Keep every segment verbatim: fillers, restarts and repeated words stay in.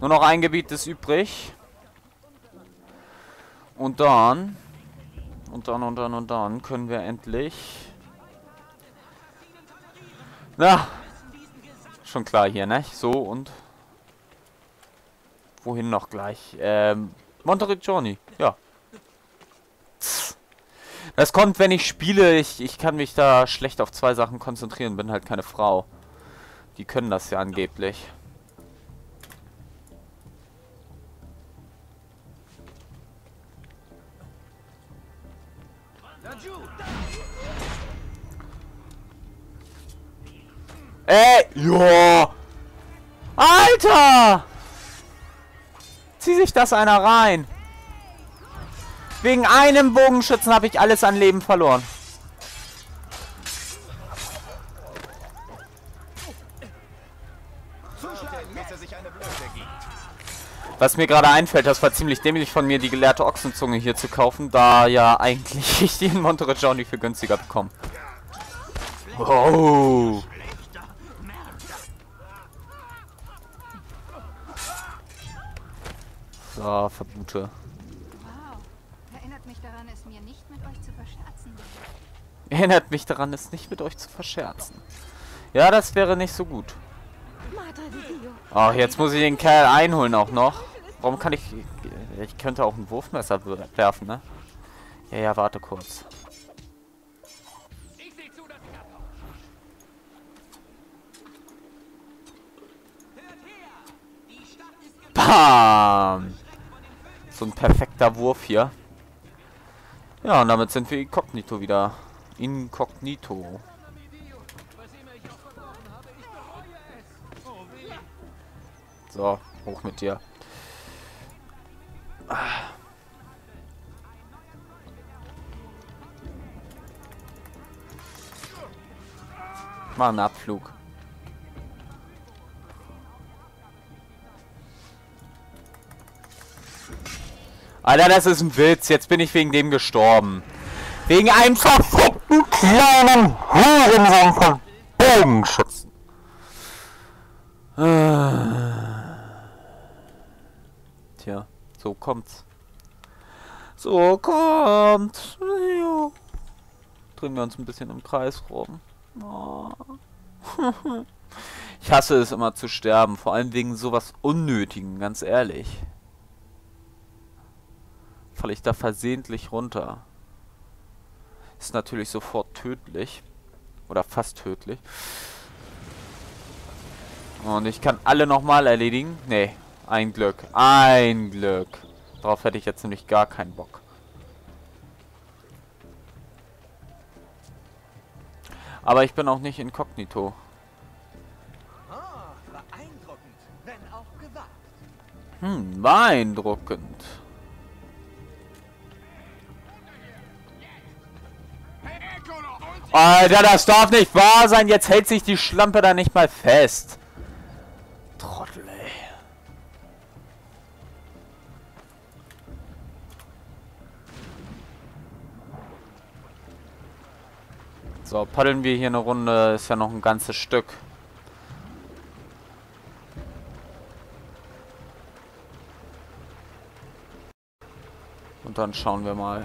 Nur noch ein Gebiet ist übrig. Und dann... Und dann, und dann, und dann können wir endlich... Na, schon klar hier, ne? So, und... Wohin noch gleich? Ähm, Monteriggioni, ja. Das kommt, wenn ich spiele. Ich, ich kann mich da schlecht auf zwei Sachen konzentrieren. Bin halt keine Frau. Die können das ja angeblich. Ey, ja. Alter! Zieh sich das einer rein. Wegen einem Bogenschützen habe ich alles an Leben verloren. Was mir gerade einfällt, das war ziemlich dämlich von mir, die gelehrte Ochsenzunge hier zu kaufen, da ja eigentlich ich die in Monteriggioni für günstiger bekomme. Oh. So, Verbute. Erinnert mich daran, es mir nicht mit euch zu verscherzen. Erinnert mich daran, es nicht mit euch zu verscherzen. Ja, das wäre nicht so gut. Ach, jetzt muss ich den Kerl einholen auch noch. Warum kann ich... Ich könnte auch ein Wurfmesser werfen, ne? Ja, ja, warte kurz. Bam! So ein perfekter Wurf hier. Ja, und damit sind wir inkognito wieder. Inkognito. So, hoch mit dir. Mal einen Abflug. Alter, das ist ein Witz. Jetzt bin ich wegen dem gestorben. Wegen einem verfickten kleinen Hurensohn von Bogenschützen. Tja, so kommt's. So kommt's. Drehen wir uns ein bisschen im Kreis rum. Oh. Ich hasse es immer zu sterben, vor allem wegen sowas Unnötigen, ganz ehrlich. Falle ich da versehentlich runter. Ist natürlich sofort tödlich. Oder fast tödlich. Und ich kann alle nochmal erledigen. Nee, ein Glück. Ein Glück. Darauf hätte ich jetzt nämlich gar keinen Bock. Aber ich bin auch nicht inkognito. Hm, beeindruckend. Alter, das darf nicht wahr sein. Jetzt hält sich die Schlampe da nicht mal fest. Trottel, ey. So, paddeln wir hier eine Runde. Ist ja noch ein ganzes Stück. Und dann schauen wir mal.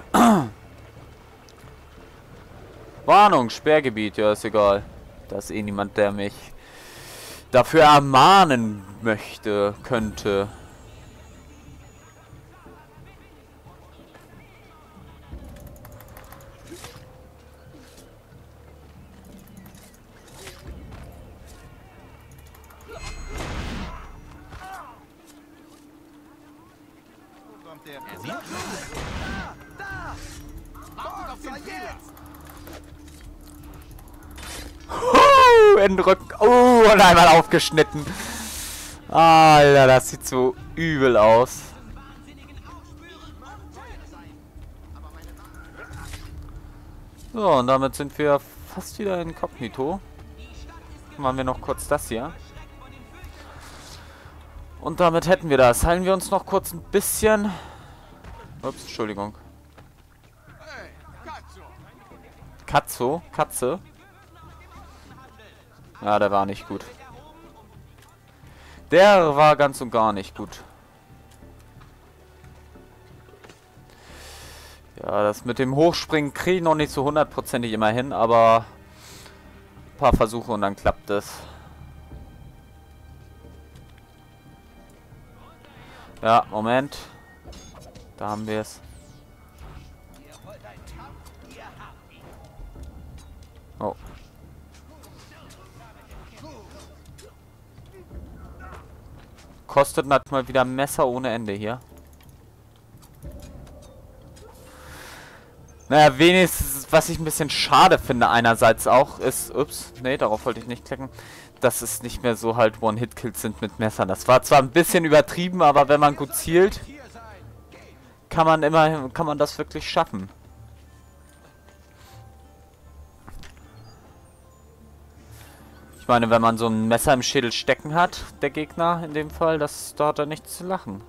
Warnung, Sperrgebiet, ja, ist egal. Da ist eh niemand, der mich dafür ermahnen möchte, könnte. Er sieht Uh, in den Rücken. Oh, und einmal aufgeschnitten. Alter, das sieht so übel aus. So, und damit sind wir fast wieder inkognito. Machen wir noch kurz das hier. Und damit hätten wir das. Heilen wir uns noch kurz ein bisschen. Ups, Entschuldigung. Katzo? Katze? Ja, der war nicht gut. Der war ganz und gar nicht gut. Ja, das mit dem Hochspringen kriege ich noch nicht so hundertprozentig immer hin, aber ein paar Versuche und dann klappt es. Ja, Moment. Da haben wir es. Oh. Kostet mal wieder Messer ohne Ende hier. Naja, wenigstens, was ich ein bisschen schade finde einerseits auch, ist, ups, nee, darauf wollte ich nicht klicken, dass es nicht mehr so halt One-Hit-Kills sind mit Messern. Das war zwar ein bisschen übertrieben, aber wenn man gut zielt, kann man immer, kann man das wirklich schaffen. Ich meine, wenn man so ein Messer im Schädel stecken hat, der Gegner in dem Fall, das, da hat er nichts zu lachen.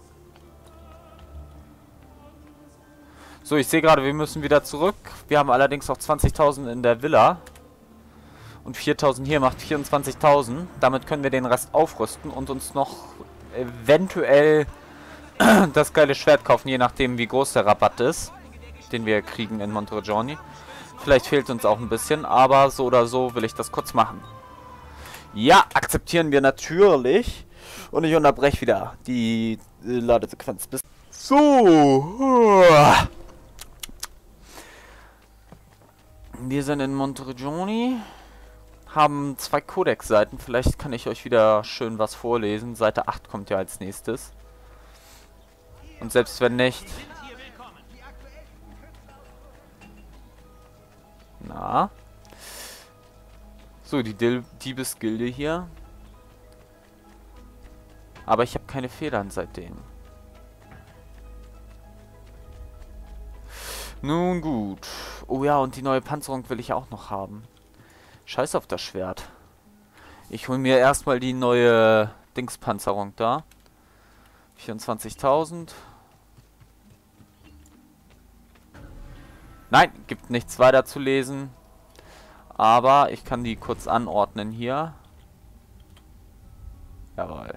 So, ich sehe gerade, wir müssen wieder zurück. Wir haben allerdings auch zwanzigtausend in der Villa. Und viertausend hier macht vierundzwanzigtausend. Damit können wir den Rest aufrüsten und uns noch eventuell das geile Schwert kaufen, je nachdem wie groß der Rabatt ist, den wir kriegen in Monteriggioni. Vielleicht fehlt uns auch ein bisschen, aber so oder so will ich das kurz machen. Ja, akzeptieren wir natürlich. Und ich unterbreche wieder die äh, Ladesequenz. Bis so. Wir sind in Monteriggioni, haben zwei Codex-Seiten. Vielleicht kann ich euch wieder schön was vorlesen. Seite acht kommt ja als nächstes. Und selbst wenn nicht... Na? So, die Dil Diebesgilde hier. Aber ich habe keine Federn seitdem. Nun gut. Oh ja, und die neue Panzerung will ich auch noch haben. Scheiß auf das Schwert. Ich hole mir erstmal die neue Dingspanzerung da. vierundzwanzigtausend. Nein, gibt nichts weiter zu lesen. Aber ich kann die kurz anordnen hier. Jawohl.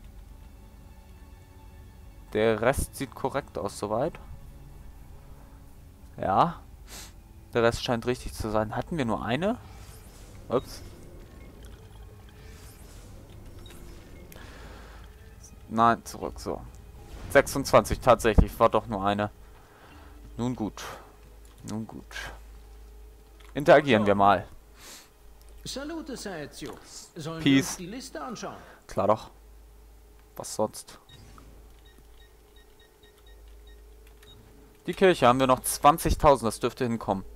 Der Rest sieht korrekt aus soweit. Ja. Der Rest scheint richtig zu sein. Hatten wir nur eine? Ups. Nein, zurück, so. sechsundzwanzig tatsächlich, war doch nur eine. Nun gut. Nun gut. Interagieren wir mal. Peace. Klar doch. Was sonst? Die Kirche haben wir noch zwanzigtausend, das dürfte hinkommen.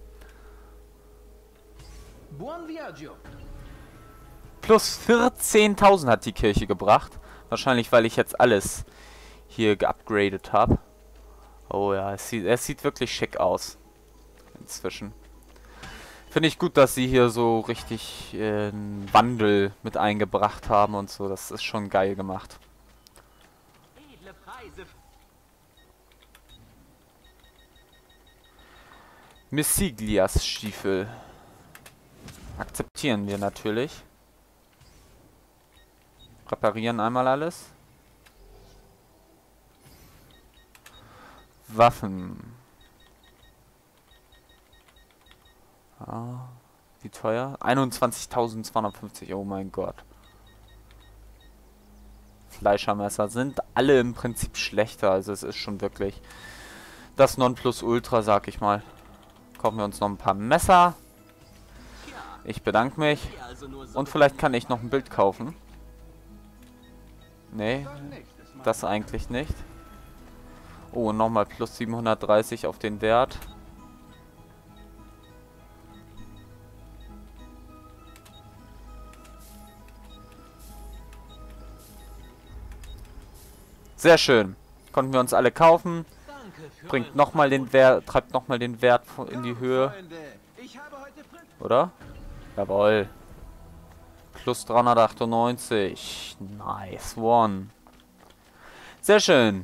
Plus vierzehntausend hat die Kirche gebracht. Wahrscheinlich, weil ich jetzt alles hier geupgradet habe. Oh ja, es sieht, es sieht wirklich schick aus. Inzwischen. Finde ich gut, dass sie hier so richtig äh, einen Wandel mit eingebracht haben und so. Das ist schon geil gemacht. Missiglias Stiefel. Akzeptieren wir natürlich. Reparieren einmal alles. Waffen. Ah, wie teuer? einundzwanzigtausendzweihundertfünfzig, oh mein Gott. Fleischermesser sind alle im Prinzip schlechter, also es ist schon wirklich das Nonplusultra, sag ich mal. Kaufen wir uns noch ein paar Messer. Ich bedanke mich. Und vielleicht kann ich noch ein Bild kaufen. Nee, das eigentlich nicht. Oh, nochmal plus siebenhundertdreißig auf den Wert. Sehr schön. Konnten wir uns alle kaufen. Bringt nochmal den Wert, treibt nochmal den Wert in die Höhe. Oder? Jawohl. Plus dreihundertachtundneunzig. Nice one. Sehr schön.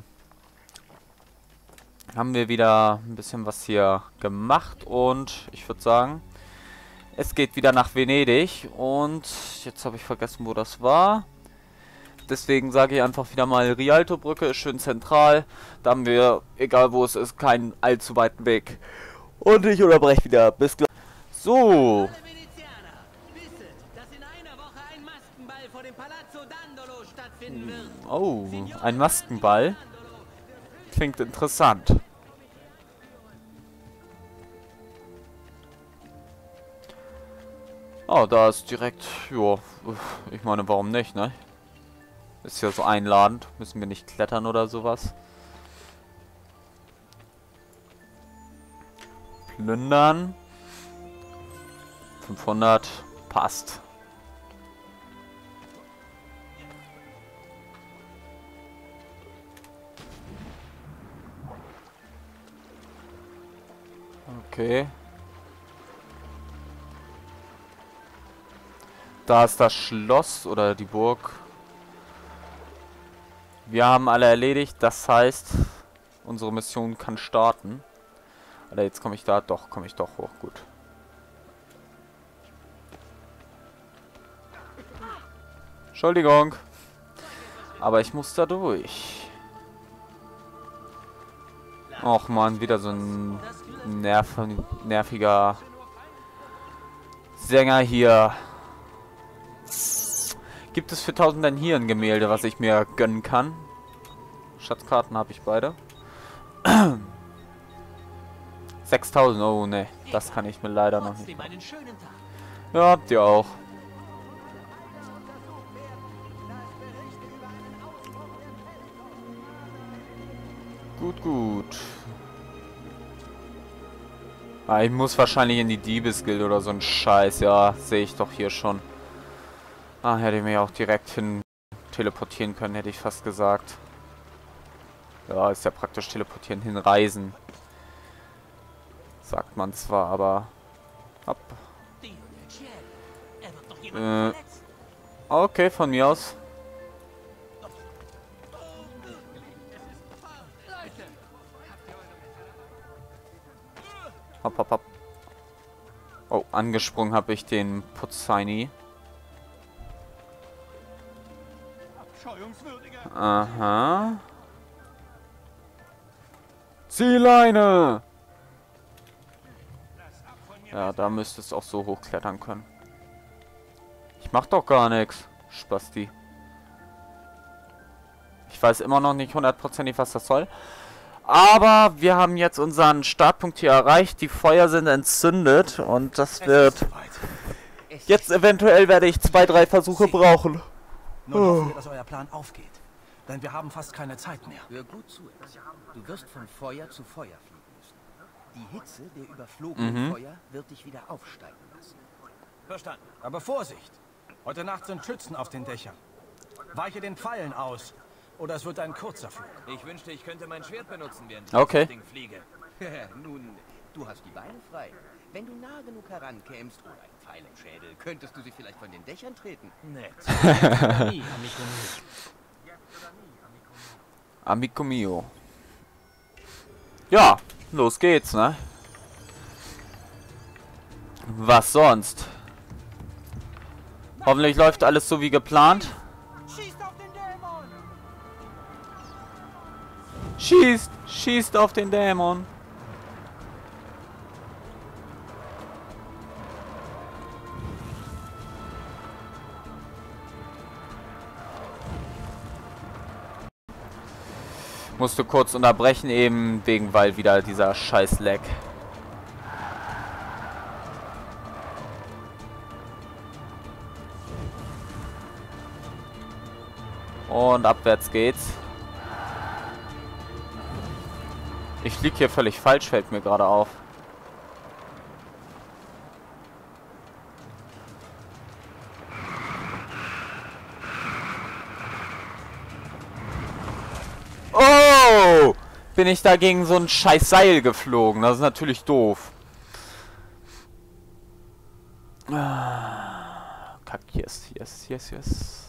Haben wir wieder ein bisschen was hier gemacht. Und ich würde sagen, es geht wieder nach Venedig. Und jetzt habe ich vergessen, wo das war. Deswegen sage ich einfach wieder mal, Rialto-Brücke ist schön zentral. Da haben wir, egal wo es ist, keinen allzu weiten Weg. Und ich unterbreche wieder. Bis gleich. So. Oh, ein Maskenball. Klingt interessant. Oh, da ist direkt, ja, ich meine, warum nicht, ne? Ist ja so einladend. Müssen wir nicht klettern oder sowas. Plündern. fünfhundert. Passt. Okay. Da ist das Schloss oder die Burg. Wir haben alle erledigt, das heißt, unsere Mission kann starten. Alter, jetzt komme ich da, doch, komme ich doch hoch, gut. Entschuldigung. Aber ich muss da durch. Och man, wieder so ein nerv nerviger Sänger hier. Gibt es für tausend dann hier ein Gemälde, was ich mir gönnen kann? Schatzkarten habe ich beide. sechstausend, oh ne, das kann ich mir leider noch nicht. Ja, habt ihr auch. Gut, gut. Ah, ich muss wahrscheinlich in die Diebesgilde oder so ein Scheiß. Ja, sehe ich doch hier schon. Ah, hätte ich mich auch direkt hin teleportieren können, hätte ich fast gesagt. Ja, ist ja praktisch teleportieren, hinreisen. Sagt man zwar, aber... Hopp. Äh, okay, von mir aus. Hopp, hopp, hopp. Oh, angesprungen habe ich den Putzheini. Aha. Ziehleine! Ja, da müsstest du auch so hochklettern können. Ich mach doch gar nichts, Spasti. Ich weiß immer noch nicht hundertprozentig, was das soll. Aber wir haben jetzt unseren Startpunkt hier erreicht. Die Feuer sind entzündet und das wird... Jetzt eventuell werde ich zwei, drei Versuche brauchen. Nur hoffen wir, dass euer Plan aufgeht. Denn wir haben fast keine Zeit mehr. Hör gut zu. Du wirst von Feuer zu Feuer fliegen müssen. Die Hitze der überflogenen mhm. Feuer wird dich wieder aufsteigen lassen. Verstanden. Aber Vorsicht! Heute Nacht sind Schützen auf den Dächern. Weiche den Pfeilen aus. Oder es wird ein kurzer Flug. Ich wünschte, ich könnte mein Schwert benutzen, während ich okay. das Ding fliege. Nun, du hast die Beine frei. Wenn du nah genug herankämst oder einen Pfeil im Schädel, könntest du sie vielleicht von den Dächern treten. Nett. Amico mio. Ja, los geht's, ne? Was sonst? Hoffentlich läuft alles so wie geplant. Schießt! Schießt auf den Dämon! Musste kurz unterbrechen eben, wegen weil wieder dieser scheiß Lag. Und abwärts geht's. Ich fliege hier völlig falsch, fällt mir gerade auf. Oh! Bin ich da gegen so ein scheiß Seil geflogen. Das ist natürlich doof. Ah, kack, yes, yes, yes, yes.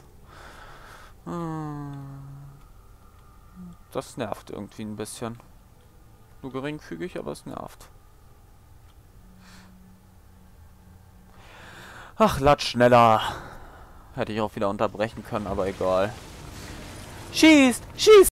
Das nervt irgendwie ein bisschen. Nur geringfügig, aber es nervt. Ach, lad schneller. Hätte ich auch wieder unterbrechen können, aber egal. Schießt! Schießt!